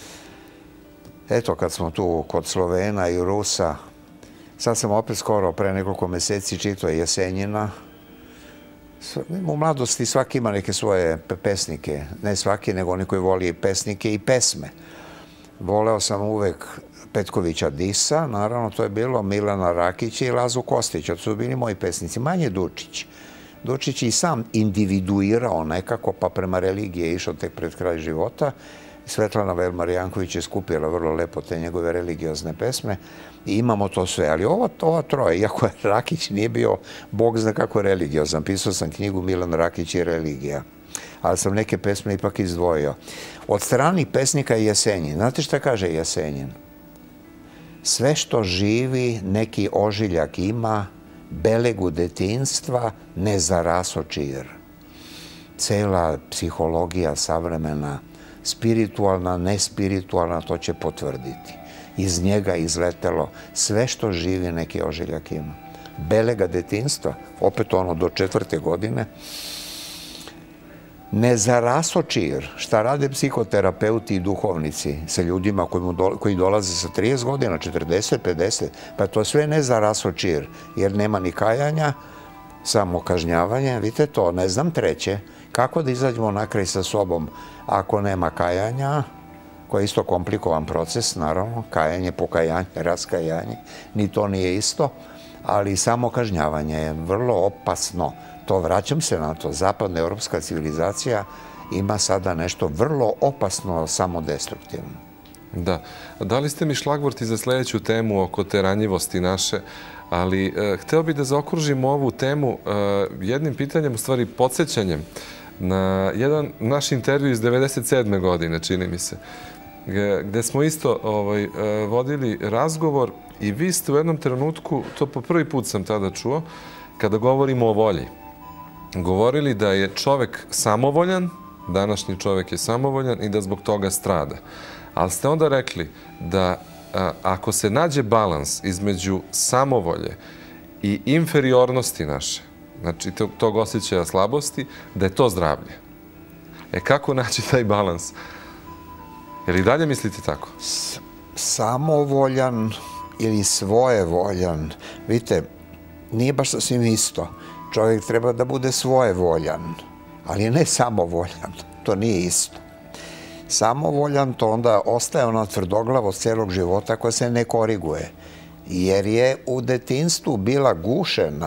Speaker 4: Eto, kad smo tu kod Slovena i Rusa, sad sam opet skoro pre nekoliko meseci čitao Jesenjina. U mladosti svaki ima neke svoje pesnike. Ne svaki, nego oni koji voli pesnike i pesme. Voleo sam uvek Petkovića Disa, naravno to je bilo Milana Rakića i Lazu Kostića. To su bili moji pesnici. Manje Dučić. Dučić i sam individuirao nekako, pa prema religiji je išao tek pred kraj života. Svetlana Velmar Janković je skupila vrlo lepo te njegove religiozne pesme i imamo to sve. Ali ova, ova troje, iako je Rakić nije bio, Bog zna kako religiozan, pisao sam knjigu Milan Rakić i religija, ali sam neke pesme ipak izdvojio. Od stranih pesnika je Jesenjin. Znate šta kaže Jesenjin? Sve što živi neki ožiljak ima, belegu detinstva ne zaraso čir. Cela psihologija savremena, spiritualna, nespiritualna, to će potvrditi. Iz njega izletelo sve što živi neki ožiljak ima. Belega detinstva, opet ono do četvrte godine, ne zaraso čir. Šta rade psihoterapeuti i duhovnici sa ljudima koji dolaze sa trideset godina, četrdeset, pedeset, pa to sve ne zaraso čir, jer nema ni kajanja, samo kažnjavanje. Vidite to, ne znam treće, kako da izađemo na kraj sa sobom ako nema kajanja, koji je isto komplikovan proces, naravno, kajanje, pokajanje, raskajanje, ni to nije isto, ali samo kažnjavanje je vrlo opasno. To, vraćam se na to, zapadna evropska civilizacija ima sada nešto vrlo opasno, samodestruktivno.
Speaker 3: Da. Dali ste mi šlagvorti za sljedeću temu oko te ranjivosti naše, ali hteo bih da zaokružimo ovu temu jednim pitanjem, u stvari podsjećanjem, na jedan naš intervju iz devedeset sedme. godine, čini mi se, gde smo isto vodili razgovor i vi ste u jednom trenutku, to po prvi put sam tada čuo, kada govorimo o volji, govorili da je čovek samovoljan, današnji čovek je samovoljan i da zbog toga strada. Ali ste onda rekli da ako se nađe balans između samovolje i inferiornosti naše, znači tog osjećaja slabosti, da je to zdravlje. E kako naći taj balans? Je li dalje mislite tako?
Speaker 4: Samovoljan ili svojevoljan, vidite, nije baš sasvim isto. Čovjek treba da bude svojevoljan, ali ne samovoljan. To nije isto. Samovoljan, to onda ostaje ona tvrdoglavost celog života koja se ne koriguje. Jer je u detinstvu bila gušena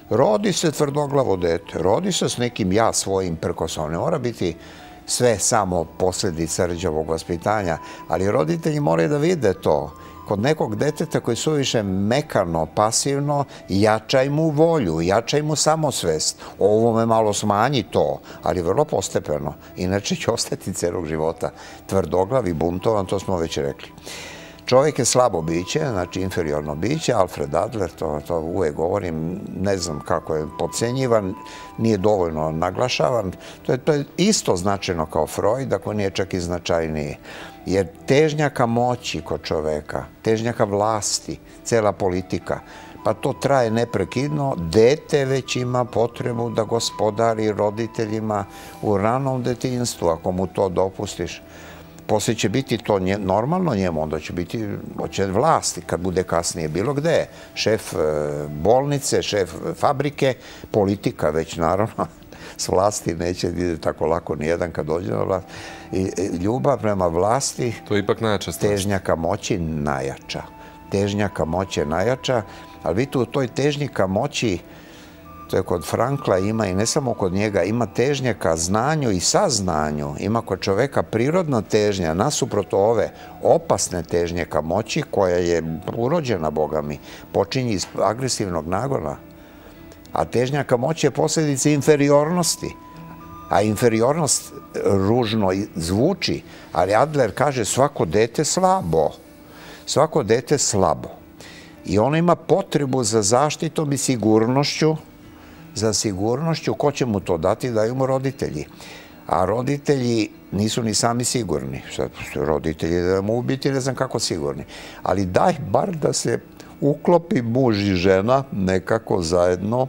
Speaker 4: Rodi se tvrdoglavo dete, rodi se s nekim ja svojim prkosom. Ne mora biti sve samo posljedica rđavog vaspitanja, ali roditelji moraju da vide to. Kod nekog deteta koji su više mekano, pasivno, jačaj mu volju, jačaj mu samosvest. Ovome malo smanji to, ali vrlo postepeno. Inače će ostati celog života tvrdoglav i buntovan, to smo već rekli. Čovjek je slabo biće, znači inferiorno biće, Alfred Adler, to, to uvijek govorim, ne znam kako je podcenjivan, nije dovoljno naglašavan, to je, to je isto značajno kao Freud, ako nije čak i značajniji. Jer težnja ka moći kod čoveka, težnja ka vlasti, cela politika, pa to traje neprekidno, dete već ima potrebu da gospodari roditeljima u ranom detinjstvu, ako mu to dopustiš. Poslije će biti to normalno njemu, onda će biti hoće vlasti, kad bude kasnije bilo gde. Šef bolnice, šef fabrike, politika već naravno. S vlasti neće ide tako lako nijedan kad dođe na vlast. I ljubav prema vlasti,
Speaker 3: to je ipak najjača stvar.
Speaker 4: Težnja ka moći najjača. Težnja ka moći je najjača, ali vidite u toj težnji ka moći, to je kod Frankla ima i ne samo kod njega, ima težnja ka znanju i saznanju. Ima kod čoveka prirodna težnja, nasuprot ove opasne težnje ka moći, koja je urođena, Boga mi, počinje iz agresivnog nagona. A težnja ka moći je posljedica inferiornosti. A inferiornost ružno zvuči, ali Adler kaže svako dete slabo. Svako dete slabo. I ono ima potrebu za zaštitom i sigurnošću, za sigurnošću, ko će mu to dati, daju mu roditelji. A roditelji nisu ni sami sigurni. Roditelji da mu biti ne znam kako sigurni. Ali daj bar da se uklopi muž i žena nekako zajedno,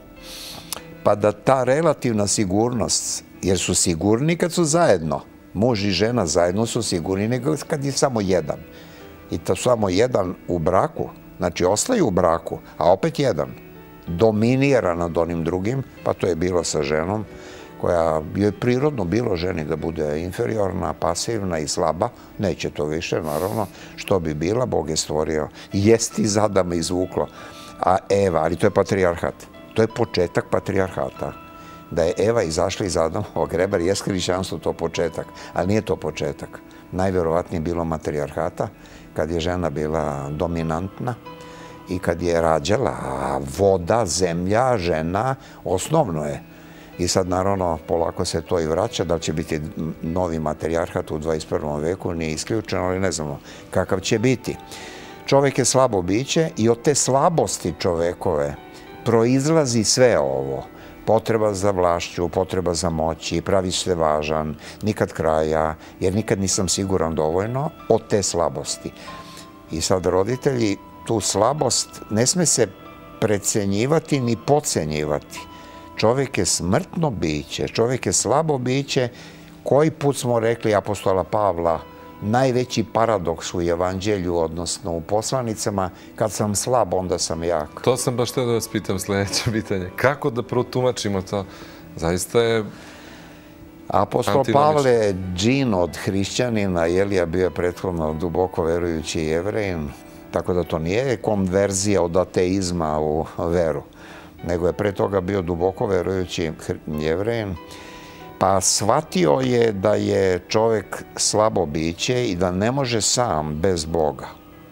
Speaker 4: pa da ta relativna sigurnost, jer su sigurni kad su zajedno, muž i žena zajedno su sigurni nego kad je samo jedan. I to samo jedan u braku, znači ostaju u braku, a opet jedan dominira nad onim drugim, pa to je bilo sa ženom, koja je prirodno bilo ženi da bude inferiorna, pasivna i slaba, neće to više, naravno, što bi bila, Bog je stvorio, jest iz Adama izvuklo, a Eva, ali to je patrijarhat, to je početak patrijarhata, da je Eva izašla iz Adamovog greba, jest hrišćanstvo to početak, ali nije to početak, najvjerovatnije bilo matrijarhata, kad je žena bila dominantna, i kad je rađala, a voda, zemlja, žena, osnovno je. I sad, naravno, polako se to i vraća, da će biti novi matrijarhat u dvadeset prvom veku, nije isključeno, ali ne znamo kakav će biti. Čovjek je slabo biće i od te slabosti čovekove proizlazi sve ovo. Potreba za vlašću, potreba za moći, pravi se važan, nikad kraja, jer nikad nisam siguran dovoljno od te slabosti. I sad roditelji tu slabost ne sme se precenjivati ni podcenjivati. Čovjek je smrtno biće, čovjek je slabo biće. Koji put smo rekli apostola Pavla, najveći paradoks u evanđelju, odnosno u poslanicama, kad sam slab, onda sam jak.
Speaker 3: To sam baš htio da vas pitam sljedeće pitanje. Kako da protumačimo to? Zaista je
Speaker 4: apostol Pavle je džin od hrišćanina, Elija bio je prethodno duboko verujući Jevrejin, tako da to nije konverzija od ateizma u veru, nego je pre toga bio duboko verujući Jevrejin, pa shvatio je da je čovjek slabo biće i da ne može sam bez Boga.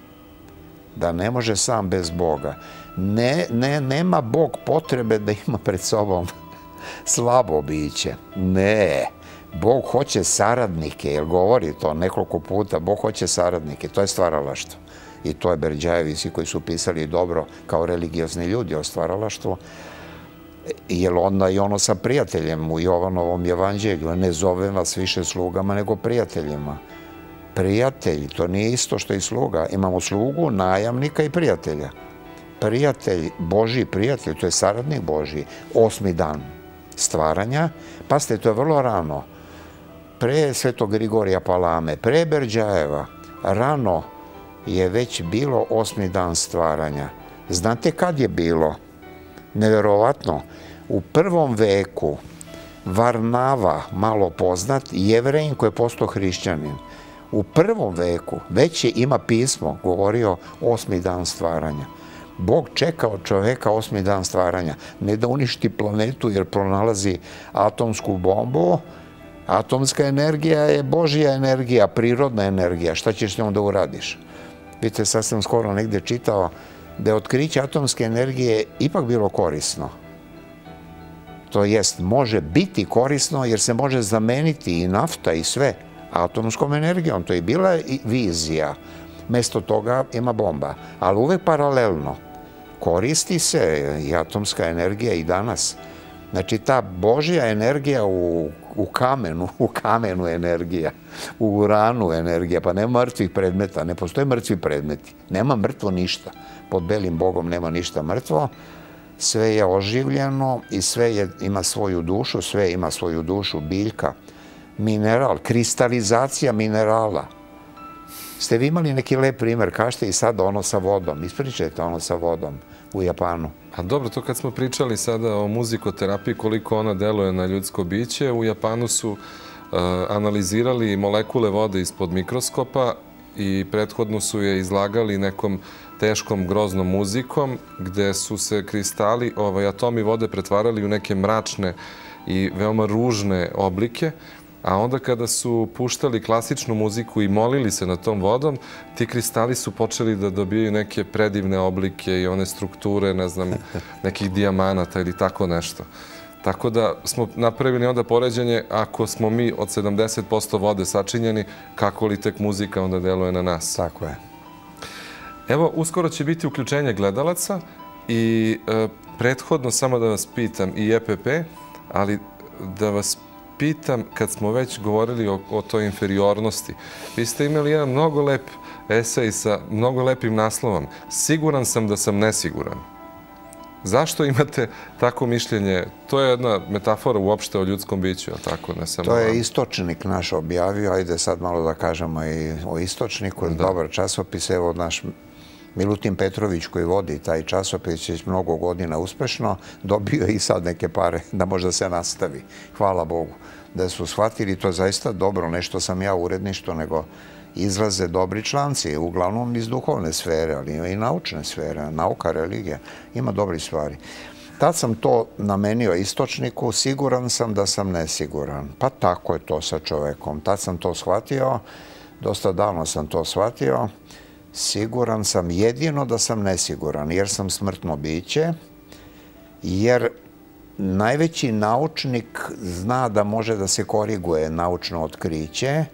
Speaker 4: Da ne može sam bez Boga. Ne, ne, nema Bog potrebe da ima pred sobom slabo biće. Ne. Bog hoće saradnike, jer govori to nekoliko puta, Bog hoće saradnike, to je stvaralaštvo. I to je Berđajevi, svi koji su pisali dobro kao religiozni ljudi o stvaralaštvu, jer onda i ono sa prijateljem u Jovanovom evanđelju, ne zove vas više slugama nego prijateljima. Prijatelj, to nije isto što i sluga. Imamo slugu, najamnika i prijatelja. Prijatelj, Božji prijatelj, to je saradnik Božji, osmi dan stvaranja. Pazite, to je vrlo rano. Pre Svetog Grigorija Palame, pre Berđajeva, rano je već bilo osmi dan stvaranja. Znate kad je bilo? Neverovatno. U prvom veku Varnava, malo poznat, Jevrejin koji je postao hrišćanin, u prvom veku već je ima pismo govorio osmi dan stvaranja. Bog čeka od čoveka osmi dan stvaranja. Ne da uništi planetu jer pronalazi atomsku bombu. Atomska energija je Božja energija, prirodna energija. Šta ćeš s njom da uradiš? Vidite, sad sam skoro negde čitao da je otkriće atomske energije ipak bilo korisno. To jest, može biti korisno jer se može zameniti i nafta i sve atomskom energijom. To je bila i vizija. Mesto toga ima bomba. Ali uvek paralelno. Koristi se i atomska energija i danas. Znači, ta Božja energija u, u kamenu, u kamenu energija, u uranu energija, pa nema mrtvih predmeta, ne postoje mrtvi predmeti. Nema mrtvo ništa. Pod belim Bogom nema ništa mrtvo. Sve je oživljeno i sve je, ima svoju dušu, sve ima svoju dušu, biljka, mineral, kristalizacija minerala. Ste vi imali neki lep primer, kažete i sad ono sa vodom, ispričajte ono sa vodom u Japanu.
Speaker 3: A dobro, to kad smo pričali sada o muzikoterapiji, koliko ona deluje na ljudsko biće, u Japanu su uh, analizirali molekule vode ispod mikroskopa i prethodno su je izlagali nekom teškom, groznom muzikom, gde su se kristali, ovaj, atomi vode pretvarali u neke mračne i veoma ružne oblike, a onda kada su puštali klasičnu muziku i molili se na tom vodom, ti kristali su počeli da dobijaju neke predivne oblike i one strukture, ne znam, nekih dijamanata ili tako nešto. Tako da smo napravili onda poređenje, ako smo mi od sedamdeset posto vode sačinjeni, kako li tek muzika onda deluje na nas.
Speaker 4: Tako je.
Speaker 3: Evo, uskoro će biti uključenje gledalaca i e, prethodno samo da vas pitam i E P P, ali da vas pitam, kad smo već govorili o, o toj inferiornosti, vi ste imali jedan mnogo lep esej sa mnogo lepim naslovom. Siguran sam da sam nesiguran. Zašto imate tako mišljenje? To je jedna metafora uopšte o ljudskom biću, je li tako? Ne samo
Speaker 4: to je Istočnik naš objavio, ajde sad malo da kažemo i o Istočniku. Da. Dobar časopis, evo naš Milutin Petrović koji vodi taj časopis već mnogo godina uspešno, dobio i sad neke pare da možda se nastavi. Hvala Bogu da su shvatili to zaista dobro, nešto sam ja uredništvo, nego izlaze dobri članci, uglavnom iz duhovne sfere, ali i naučne sfere, nauka, religija, ima dobri stvari. Tad sam to namenio Istočniku, siguran sam da sam nesiguran. Pa tako je to sa čovekom. Tad sam to shvatio, dosta davno sam to shvatio. Siguran sam jedino da sam nesiguran, jer sam smrtno biće, jer najveći naučnik zna da može da se koriguje naučno otkriće,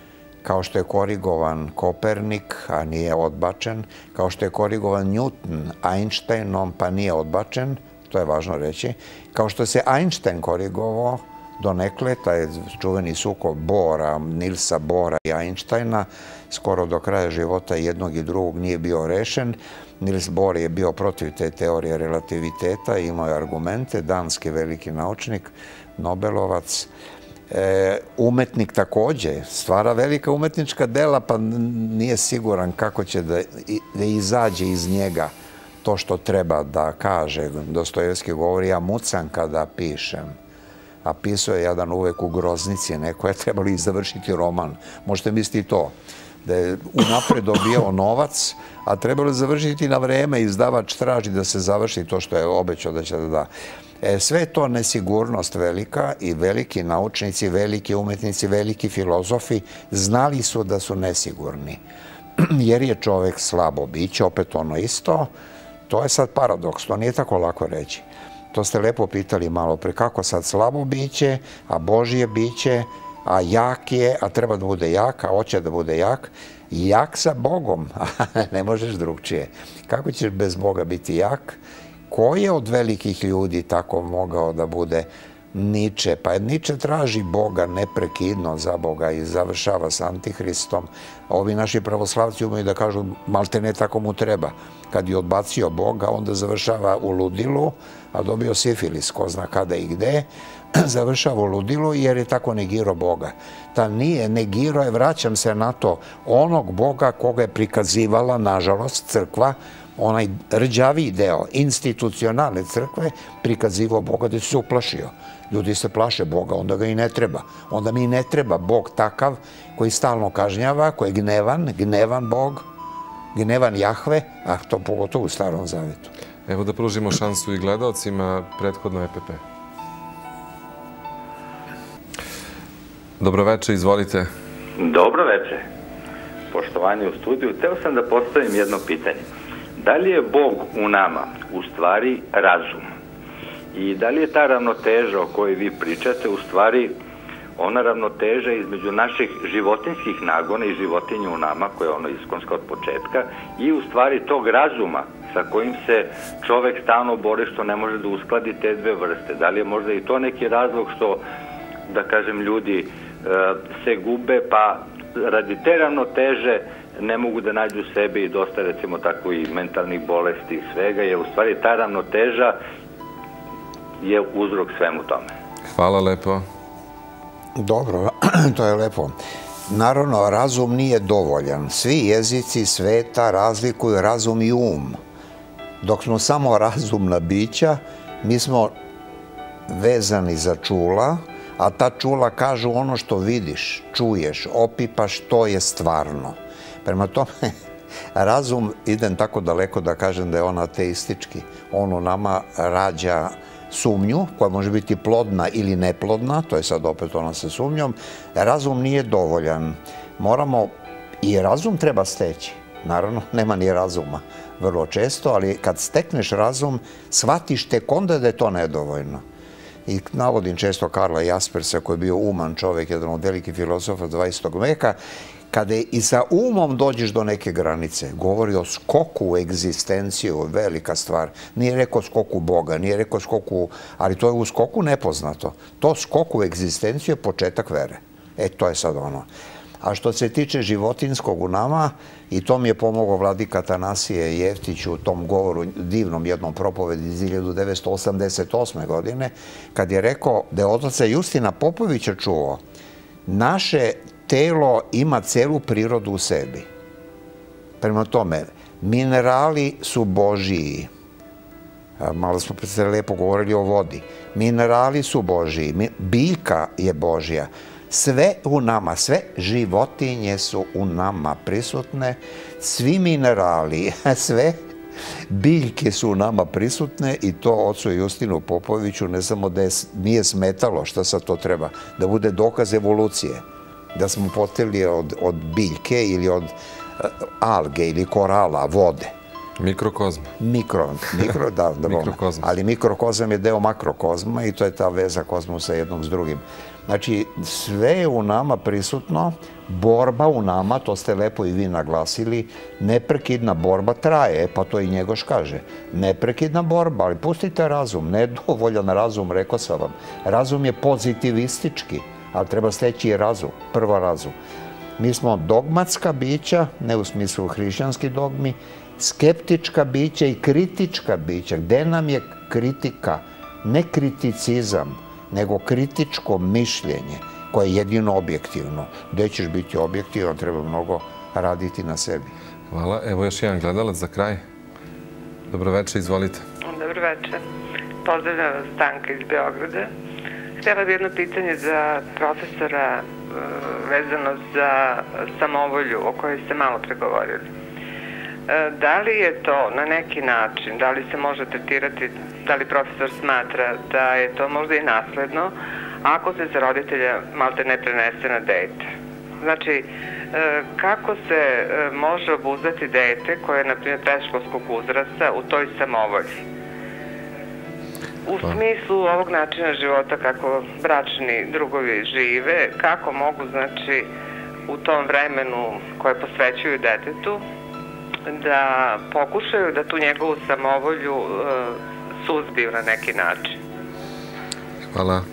Speaker 4: kao što je korigovan Kopernik, a nije odbačen, kao što je korigovan Newton Einsteinom, pa nije odbačen, to je važno reći, kao što se Einstein korigovao donekle, taj čuveni sukob Bora, Nilsa Bora i Einsteina, skoro do kraja života jednog i drugog nije bio rešen. Nils Bohr je bio protiv te teorije relativiteta, imao je argumente, danski veliki naučnik, Nobelovac, E, umetnik takođe, stvara velika umetnička dela, pa nije siguran kako će da, da izađe iz njega to što treba da kaže. Dostojevski govori, ja mucam kada pišem. A pisao je jedan uvek u groznici, neko je trebalo i završiti roman. Možete misliti to, da je unapred dobijao novac, a trebalo je završiti na vreme, izdavač traži da se završi to što je obećao da će da da. E, sve je to nesigurnost velika i veliki naučnici, veliki umetnici, veliki filozofi znali su da su nesigurni. Jer je čovek slabo biće, opet ono isto. To je sad paradoks, to nije tako lako reći. To ste lepo pitali malo pre, kako sad slabo biće, a Božje biće, a jak je, a treba da bude jak, a hoće da bude jak. Jak sa Bogom, ne možeš drugčije. Kako ćeš bez Boga biti jak? Ko je od velikih ljudi tako mogao da bude? Niče. Pa Niče traži Boga neprekidno za Boga i završava s Antihristom. Ovi naši pravoslavci umeju da kažu malte ne tako mu treba. Kad je odbacio Boga, onda završava u ludilu, a dobio sifilis, ko zna kada i gde, završava u ludilu jer je tako negirao Boga. Ta nije, negirao je, vraćam se na to, onog Boga koga je prikazivala, nažalost, crkva, onaj rđaviji deo institucionalne crkve, prikazivao Boga da se uplašio. Ljudi se plaše Boga, onda ga i ne treba. Onda mi ne treba Bog takav koji stalno kažnjava, koji je gnevan, gnevan Bog. gnevan Jahve, a to pogotovo u Starom Zavetu.
Speaker 3: Evo da pružimo šansu i gledalcima, prethodno E P P. Dobroveče, izvolite.
Speaker 5: Dobroveče. Poštovanje u studiju. Teo sam da postavim jedno pitanje. Da li je Bog u nama u stvari razum? I da li je ta ravnoteža o kojoj vi pričate u stvari ona ravnoteža između naših životinskih nagona i životinja u nama, koja je ono iskonska od početka, i u stvari tog razuma sa kojim se čovek stalno bori što ne može da uskladi te dve vrste? Da li je možda i to neki razlog što, da kažem, ljudi se gube, pa radi te ravnoteže ne mogu da nađu sebe i dosta, recimo, tako i mentalnih bolesti i svega, jer u stvari ta ravnoteža je uzrok svemu tome.
Speaker 3: Hvala lepo.
Speaker 4: Dobro, to je lepo. Naravno, razum nije dovoljan. Svi jezici sveta razlikuju razum i um. Dok smo samo razumna bića, mi smo vezani za čula, a ta čula kažu ono što vidiš, čuješ, opipaš, to je stvarno. Prema tome, razum, idem tako daleko da kažem da je on ateistički. On u nama rađa sumnju, koja može biti plodna ili neplodna, to je sad opet ona sa sumnjom. Razum nije dovoljan. Moramo, i razum treba steći. Naravno, nema ni razuma vrlo često, ali kad stekneš razum, shvatiš tek onda da je to nedovoljno. I navodim često Karla Jaspersa, koji je bio uman čovjek, jedan od velikih filozofa dvadesetog veka, kada i sa umom dođeš do neke granice, govori o skoku u egzistenciju, velika stvar. Nije rekao skoku Boga, nije rekao skoku, ali to je u skoku nepoznato. To skoku u egzistenciju je početak vere. E, to je sad ono. A što se tiče životinskog u nama, i to mi je pomogao vladika Atanasije Jeftić u tom govoru, divnom jednom propovedi iz hiljadu devetsto osamdeset osme. godine, kad je rekao da je od oca Justina Popovića čuo, naše telo ima celu prirodu u sebi. Prema tome, minerali su Božiji. Malo smo se lepo govorili o vodi. Minerali su Božiji, biljka je Božja. Sve u nama, sve životinje su u nama prisutne, svi minerali, sve biljke su u nama prisutne i to ocu Justinu Popoviću ne samo da nije smetalo, šta sad to treba, da bude dokaz evolucije, da smo poteli od biljke ili od alge ili korala, vode.
Speaker 3: Mikrokozma.
Speaker 4: Mikro, da, ali mikrokozam je deo makrokozma i to je ta veza kozmosa jednog s drugim. Znači, sve je u nama prisutno, borba u nama, to ste lepo i vi naglasili, neprekidna borba traje, pa to i Njegoš kaže. Neprekidna borba, ali pustite razum, nedovoljan razum, rekao sam vam. Razum je pozitivistički, ali treba steći i razum, prvo razum. Mi smo dogmatska bića, ne u smislu hrišćanski dogmi, skeptička bića i kritička bića. Gde nam je kritika? Ne kriticizam, nego kritičko mišljenje koje je jedino objektivno. Gde ćeš biti objektivan, treba mnogo raditi na sebi.
Speaker 3: Hvala. Evo još jedan gledalac za kraj. Dobroveče, izvolite.
Speaker 6: Dobroveče. Pozdravljam vas, Stanka iz Beograda. Htjela bi jedno pitanje za profesora vezano za samovolju o kojoj ste malo pregovorili. Da li je to na neki način, da li se može tretirati, da li profesor smatra da je to možda i nasledno, ako se za roditelja malte ne prenese na dete? Znači, kako se može obuzdati dete koje je, na primjer, predškolskog uzrasta u toj samovolji? U smislu ovog načina života kako bračni drugovi žive, kako mogu, znači, u tom vremenu koje posvećuju detetu, da pokušaju da tu njegovu samovolju suzbiju na neki način.
Speaker 3: Hvala.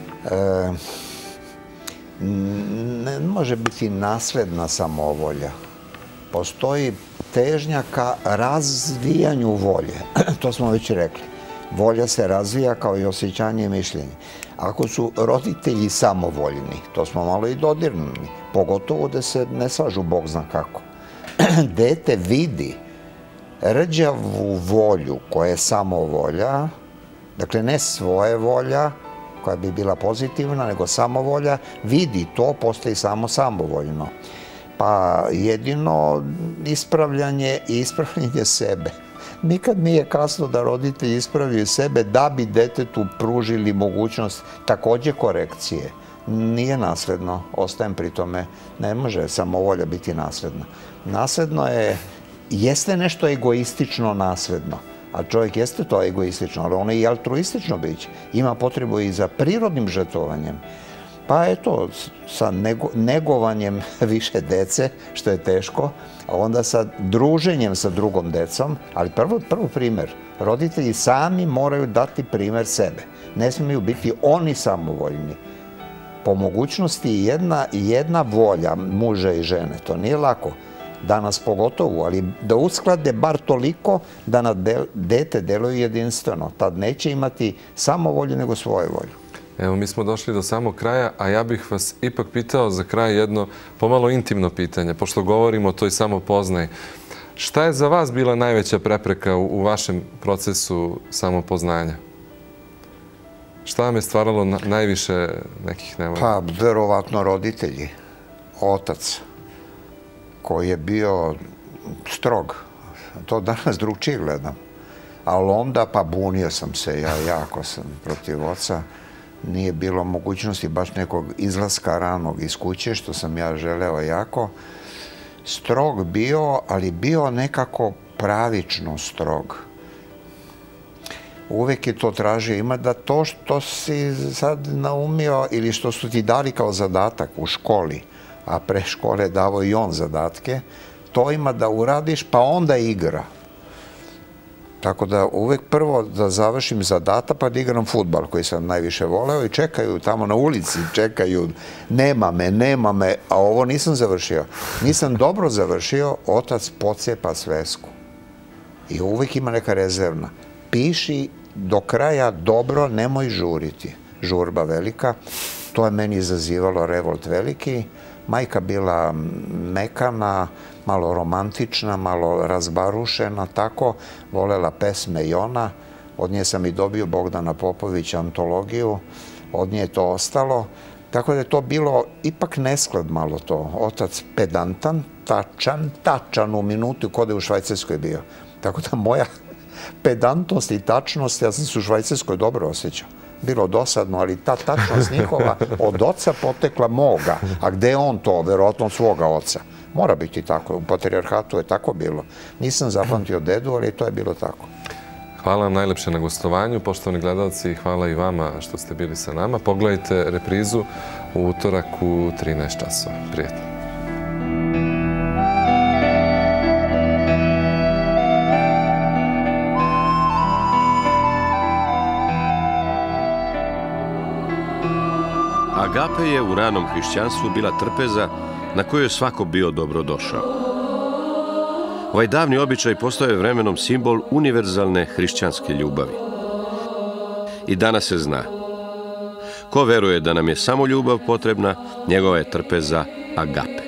Speaker 4: Ne može biti nasledna samovolja. Postoji težnja ka razvijanju volje. To smo već rekli. Volja se razvija kao i osjećanje i mišljenje. Ako su roditelji samovoljni, to smo malo i dodirnuli, pogotovo da se ne slažu Bog zna kako. Dete vidi rđavu volju koja je samovolja, dakle ne svoje volja koja bi bila pozitivna, nego samovolja, vidi to, postaje samo samovoljno. Pa jedino ispravljanje i ispravljanje sebe. Nikad nije kasno da roditelji ispravljaju sebe da bi detetu pružili mogućnost takođe korekcije. Nije nasledno, ostajem pri tome, ne može samovolja biti nasledna. Nasledno je, jeste nešto egoistično nasledno, a čovjek jeste to egoistično, ali ono je i altruistično biće. Ima potrebu i za prirodnim žrtvovanjem. Pa eto, sa negovanjem više dece, što je teško, a onda sa druženjem sa drugom decom, ali prvo, prvo primer, roditelji sami moraju dati primer sebe. Ne smiju biti oni samovoljni. Po mogućnosti jedna, jedna volja muža i žene, to nije lako, danas pogotovo, ali da usklade bar toliko da na dete deluje jedinstveno. Tad neće imati samovolju nego svoju volju.
Speaker 3: Evo, mi smo došli do samog kraja, a ja bih vas ipak pitao za kraj jedno pomalo intimno pitanje, pošto govorimo o toj samopoznaji. Šta je za vas bila najveća prepreka u, u vašem procesu samopoznanja? Šta vam je stvaralo na, najviše nekih nevolja?
Speaker 4: Pa, verovatno roditelji, otac, koji je bio strog. To danas drugčije gledam. Ali onda, pa bunio sam se, ja jako sam protiv oca. Nije bilo mogućnosti baš nekog izlaska ranog iz kuće, što sam ja želeo jako. Strog bio, ali bio nekako pravično strog. Uvek je to tražio. Ima da to što si sad naumio ili što su ti dali kao zadatak u školi, a pre škole davo i on zadatke, to ima da uradiš, pa onda igra. Tako da uvek prvo da završim zadatak pa da igram fudbal koji sam najviše voleo i čekaju tamo na ulici, čekaju, nema me, nema me, a ovo nisam završio. Nisam dobro završio, otac pocepa svesku. I uvek ima neka rezervna. Piši do kraja dobro, nemoj žuriti. Žurba velika, to je meni izazivalo revolt veliki. Majka bila mekana, malo romantična, malo razbarušena, tako. Volela pesme i ona. Od nje sam i dobio Bogdana Popovića antologiju. Od nje je to ostalo. Tako da je to bilo ipak nesklad malo to. Otac pedantan, tačan, tačan u minutu kod je u Švajcarskoj bio. Tako da moja pedantnost i tačnost, ja sam se u Švajcarskoj dobro osjećao. Bilo dosadno, ali ta tačnost njihova od oca potekla moga. A gde je on to? Verovatno od svoga oca. Mora biti tako. U patrijarhatu je tako bilo. Nisam zapamtio dedu, ali to je bilo tako.
Speaker 3: Hvala vam najlepše na gostovanju. Poštovani gledalci, hvala i vama što ste bili sa nama. Pogledajte reprizu u utorak u trinaest časova. Prijatno.
Speaker 2: Agape je u ranom hrišćanstvu bila trpeza na kojoj je svako bio dobrodošao. Ovaj davni običaj postao je vremenom simbol univerzalne hrišćanske ljubavi. I danas se zna. Ko veruje da nam je samo ljubav potrebna, njegova je trpeza agape.